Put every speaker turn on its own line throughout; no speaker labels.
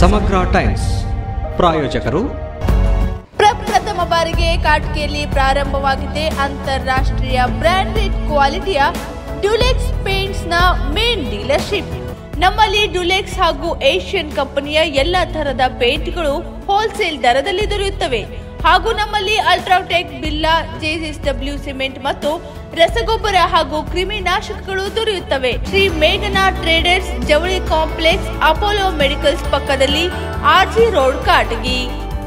ಸಮಗ್ರ ಟೈಮ್ಸ್ ಪ್ರಾಯೋಜಕರು.
ಪ್ರಪ್ರಥಮ ಬಾರಿಗೆ ಕಾಟ್ಕೆಯಲ್ಲಿ ಪ್ರಾರಂಭವಾಗಿದೆ ಅಂತಾರಾಷ್ಟ್ರೀಯ ಬ್ರಾಂಡೆಡ್ ಕ್ವಾಲಿಟಿಯ ಡ್ಯುಲೆಕ್ಸ್ ಪೇಂಟ್ಸ್ ನ ಮೇನ್ ಡೀಲರ್ಶಿಪ್. ನಮ್ಮಲ್ಲಿ ಡ್ಯುಲೆಕ್ಸ್ ಹಾಗೂ ಏಷ್ಯನ್ ಕಂಪನಿಯ ಎಲ್ಲ ತರಹದ ಪೇಂಟ್ಗಳು ಹೋಲ್ಸೇಲ್ ದರದಲ್ಲಿ ದೊರೆಯುತ್ತವೆ. ಹಾಗೂ ನಮ್ಮಲ್ಲಿ ಅಲ್ಟ್ರಾಟೆಕ್, ಬಿಲ್ಲಾ, JSW ಸಿಮೆಂಟ್ ಮತ್ತು ರಸಗೊಬ್ಬರ ಹಾಗೂ ಕ್ರಿಮಿನಾಶಕಗಳು ದೊರೆಯುತ್ತವೆ. ಶ್ರೀ ಮೇಘನಾ traders, Javali complex, Apollo medicals ಪಕ್ಕದಲ್ಲಿ, RG ರೋಡ್, ಕಾಟಗಿ.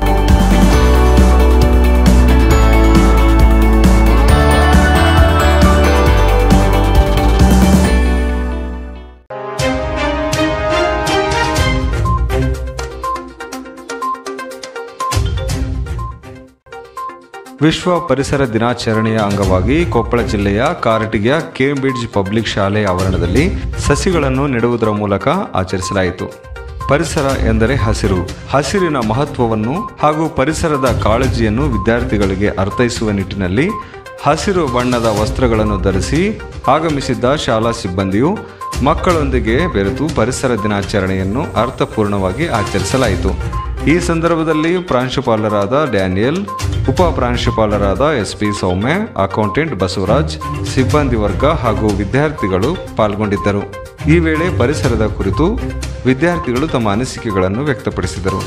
ವಿಶ್ವ ಪರಿಸರ ದಿನಾಚರಣೆಯ ಅಂಗವಾಗಿ ಕೊಪ್ಪಳ ಜಿಲ್ಲೆಯ ಕಾರಟಗಿಯ ಕೇಂಬ್ರಿಡ್ಜ್ ಪಬ್ಲಿಕ್ ಶಾಲೆ ಆವರಣದಲ್ಲಿ ಸಸಿಗಳನ್ನು ನೆಡುವುದರ ಮೂಲಕ ಆಚರಿಸಲಾಯಿತು. ಪರಿಸರ ಎಂದರೆ ಹಸಿರು. ಹಸಿರಿನ ಮಹತ್ವವನ್ನು ಹಾಗೂ ಪರಿಸರದ ಕಾಳಜಿಯನ್ನು ವಿದ್ಯಾರ್ಥಿಗಳಿಗೆ ಅರ್ಥೈಸುವ ನಿಟ್ಟಿನಲ್ಲಿ ಹಸಿರು ಬಣ್ಣದ ವಸ್ತ್ರಗಳನ್ನು ಧರಿಸಿ ಆಗಮಿಸಿದ್ದ ಶಾಲಾ ಸಿಬ್ಬಂದಿಯು ಮಕ್ಕಳೊಂದಿಗೆ ಬೆರೆತು ಪರಿಸರ ದಿನಾಚರಣೆಯನ್ನು ಅರ್ಥಪೂರ್ಣವಾಗಿ ಆಚರಿಸಲಾಯಿತು. ಈ ಸಂದರ್ಭದಲ್ಲಿ ಪ್ರಾಂಶುಪಾಲರಾದ ಡ್ಯಾನಿಯಲ್, ಉಪ ಪ್ರಾಂಶುಪಾಲರಾದ SP ಸೌಮ್ಯ, ಅಕೌಂಟೆಂಟ್ ಬಸವರಾಜ್, ಸಿಬ್ಬಂದಿ ವರ್ಗ ಹಾಗೂ ವಿದ್ಯಾರ್ಥಿಗಳು ಪಾಲ್ಗೊಂಡಿದ್ದರು. ಈ ವೇಳೆ ಪರಿಸರದ ಕುರಿತು ವಿದ್ಯಾರ್ಥಿಗಳು ತಮ್ಮ ಅನಿಸಿಕೆಗಳನ್ನು ವ್ಯಕ್ತಪಡಿಸಿದರು.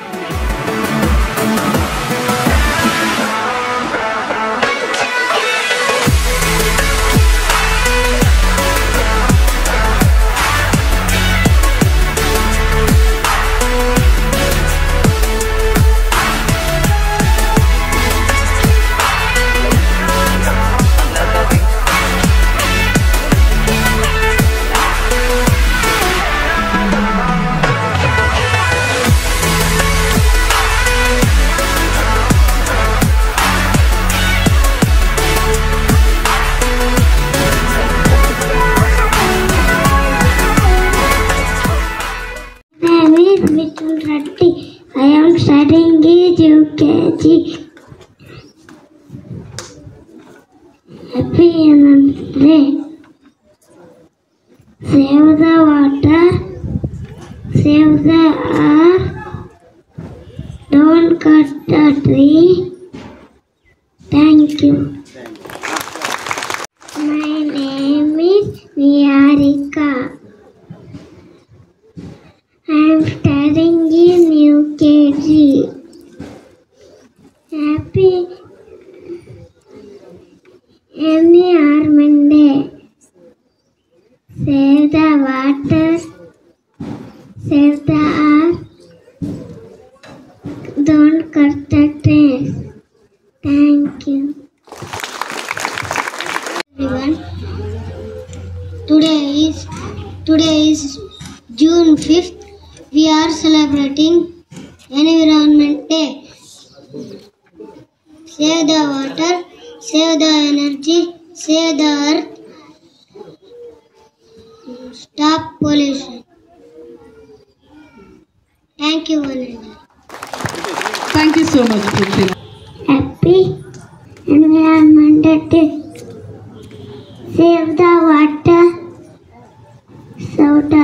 I am studying UKG. Happy Day. Save the water, save the earth, don't cut the tree. Thank you. My name is Niharika. I am studying in UKG. Happy Environment Day. Save the water, save the earth, don't cut the trees. Thank you. Everyone, today is June 5th. We are celebrating Environment Day. Save the water, save the energy, save the earth, stop pollution. Thank you, Vanessa.
Thank you so much, Prithila.
Happy Environment Day. Save the water, save the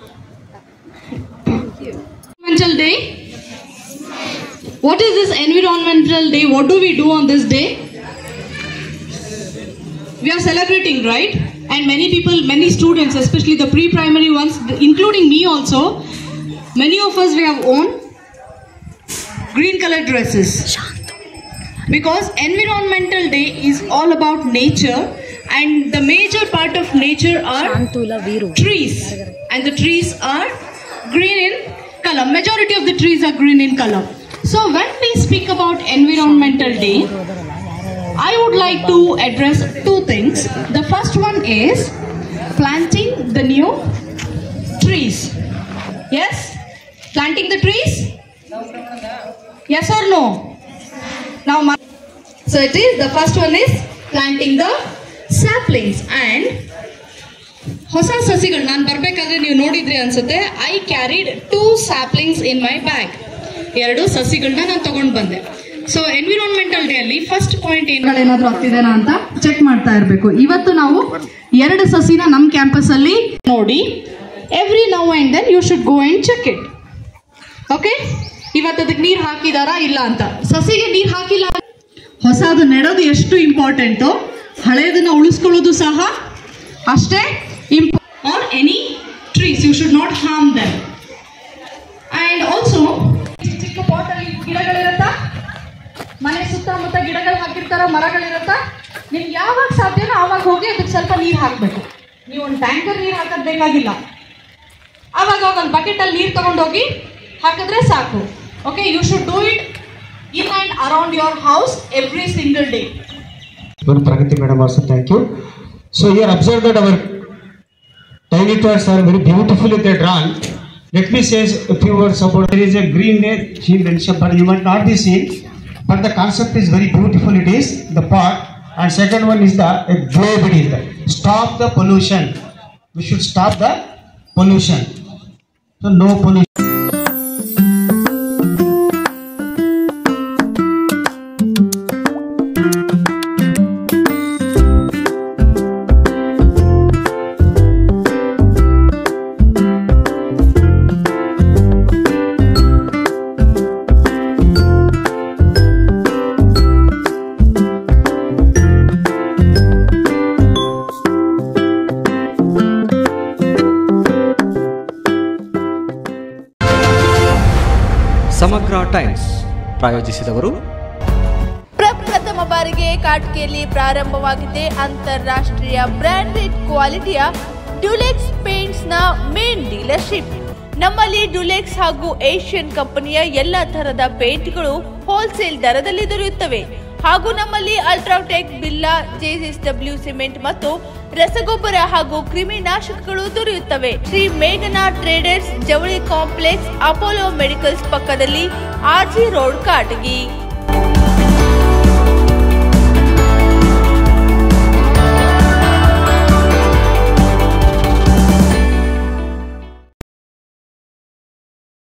Environmental Day. What is this Environmental Day? What do we do on this day? We are celebrating, right? And many people, many students, especially the pre-primary ones, including me also, many of us, we have worn green colored dresses. Because Environmental Day is all about nature, and the major part of nature are trees, and the trees are green in color. Majority of the trees are green in color. So when we speak about Environmental Day, I would like to address two things. The first one is planting the new trees. Yes? Planting the trees? Yes or no? Now, so it is, the first one is planting the saplings. And ಹೊಸ ಸಸಿಗಳು ನಾನು ಬರಬೇಕಾದ್ರೆ ನೀವು ನೋಡಿದ್ರಿ ಅನ್ಸುತ್ತೆ, I carried 2 saplings in my bag. 2 ಸಸಿಗಳನ್ನ ನಾನು ತಗೊಂಡು ಬಂದೆ. ಸೊ ಎನ್ವಿರಾನ್ಮೆಂಟಲ್ ಡೇ ಅಲ್ಲಿ ಫಸ್ಟ್ ಪಾಯಿಂಟ್ ಏನಾದ್ರು ಆಗ್ತಿದೇನಾ ಅಂತ ಚೆಕ್ ಮಾಡ್ತಾ ಇರಬೇಕು. ಇವತ್ತು ನಾವು 2 ಸಸಿನ ನಮ್ಮ ಕ್ಯಾಂಪಸ್ ಅಲ್ಲಿ ನೋಡಿ, every now and then you should go and check it. Okay, ಇವತ್ತು ಅದಕ್ಕೆ ನೀರು ಹಾಕಿದಾರಾ ಇಲ್ಲ ಅಂತ. ಸಸಿಗೆ ನೀರು ಹಾಕಿಲ್ಲ, ಹೊಸದು ನೆಡೋದು ಎಷ್ಟು ಇಂಪಾರ್ಟೆಂಟು, ಹಳೆಯದನ್ನ ಉಳಿಸ್ಕೊಳ್ಳೋದು ಸಹ ಅಷ್ಟೇ important. Are any trees you should not harm them. And also ಚಿಕ್ಕ ಪಾಟಲ್ಲಿ ಗಿಡಗಳಿರುತ್ತಾ, ಮನೆ ಸುತ್ತಮುತ್ತ ಗಿಡಗಳು ಹಾಕಿರ್ತಾರ, ಮರಗಳಿರುತ್ತಾ, ನಿಮ್ಗೆ ಯಾವಾಗ ಸಾಧ್ಯನೋ ಆವಾಗ ಹೋಗಿ ಅದಕ್ಕೆ ಸ್ವಲ್ಪ ನೀರು ಹಾಕಬೇಕು. ನೀವು ಒಂದು ಟ್ಯಾಂಕರ್ ನೀರು ಹಾಕೋದು ಬೇಕಾಗಿಲ್ಲ, ಆವಾಗ ಒಂದು ಬಕೆಟಲ್ಲಿ ನೀರು ತಗೊಂಡೋಗಿ ಹಾಕಿದ್ರೆ ಸಾಕು. Okay, you should do it in and around your house every single day.
Good, Pragati madam also thank you. So here observe that our tiny toys are very beautifully they drawn. Let me say a few words about. There is a green net she mentioned, but you might not be seen. But the concept is very beautiful. It is the pot, and second one is the globe. It is the stop the pollution. We should stop the pollution. So no pollution.
Samagra times ಪ್ರಾಯೋಜಿಸಿದವರು.
ಪ್ರಪ್ರಥಮ ಬಾರಿಗೆ ಕಾಟ್ಕೆಯಲ್ಲಿ ಪ್ರಾರಂಭವಾಗಿದೆ ಅಂತಾರಾಷ್ಟ್ರೀಯ branded ಕ್ವಾಲಿಟಿಯ Dulux paints ನ main dealership. ನಮ್ಮಲ್ಲಿ Dulux ಹಾಗೂ ಏಷ್ಯನ್ ಕಂಪನಿಯ ಎಲ್ಲಾ ತರಹದ ಪೇಂಟ್ಗಳು ಹೋಲ್ಸೇಲ್ ದರದಲ್ಲಿ ದೊರೆಯುತ್ತವೆ. ಹಾಗೂ ನಮ್ಮಲ್ಲಿ ಅಲ್ಟ್ರಾಟೆಕ್, ಬಿಲ್ಲಾ, JSW ಸಿಮೆಂಟ್ ಮತ್ತು ರಸಗೊಬ್ಬರ ಹಾಗೂ ಕ್ರಿಮಿನಾಶಕಗಳು ದೊರೆಯುತ್ತವೆ. ಶ್ರೀ ಮೇಘನಾ traders, Javali complex, Apollo medicals ಪಕ್ಕದಲ್ಲಿ, RG ರೋಡ್, ಕಾಟಗಿ.